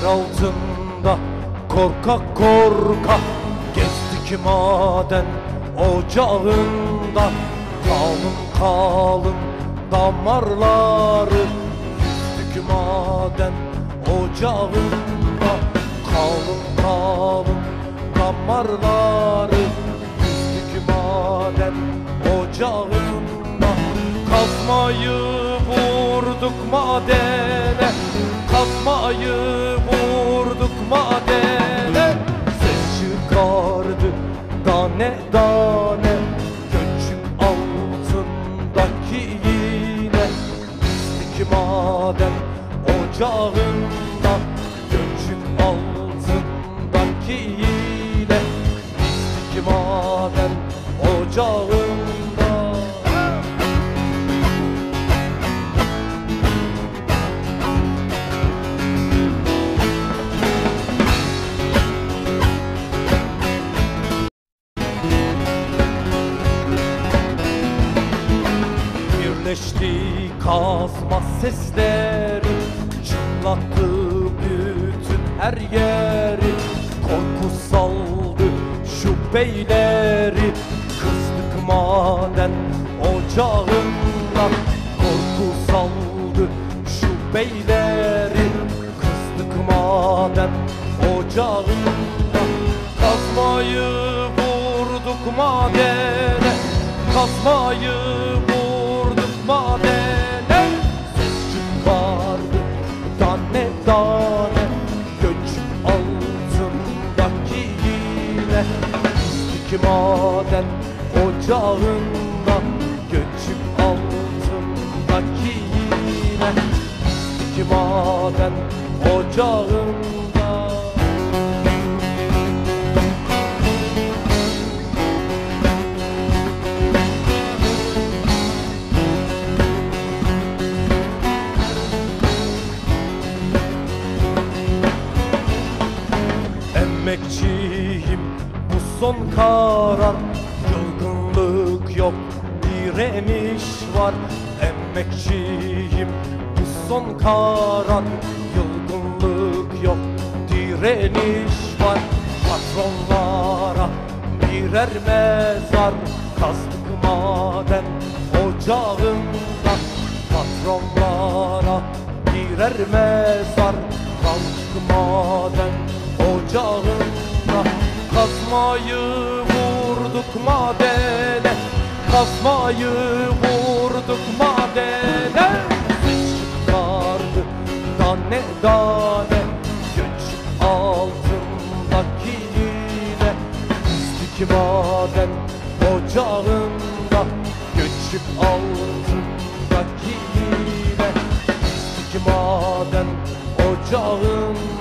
altında korka korka gezdik maden ocağında. Kalın kalın damarları yüzdük maden ocağında. Kalın kalın damarları yüzdük maden ocağında. Kazmayı vurduk madene, kazmayı vurduk madene. Ses çıkardı tane tane göçün altındaki yine. Bizdik maden ocağında, göçün altındaki yine. Bizdik maden ocağında. Birleşti kazma sesleri, çınlattı bütün her yeri. Korku saldı şu beyleri, kızdık maden ocağında. Korku saldı şu beyleri, kızdık maden ocağında. Kazmayı vurduk madene, kazmayı vurduk madene. Ses çıkardı tane tane göç altındaki yine. Bizdik maden ocağında, göçük altındaki yine. Bizdik maden ocağında. Emekçiyim bu son karar, yılgınlık yok direniş var. Emekçiyim bu son karar, yılgınlık yok direniş var. Patronlara birer mezar kazdık maden ocağında. Patronlara birer mezar kazdık maden ocağında. Kazmayı vurduk madene, kazmayı vurduk madene. Ses çıkardı tane tane göç altındaki yine. Bizdik maden ocağında, göçük altındaki yine. Bizdik maden ocağında.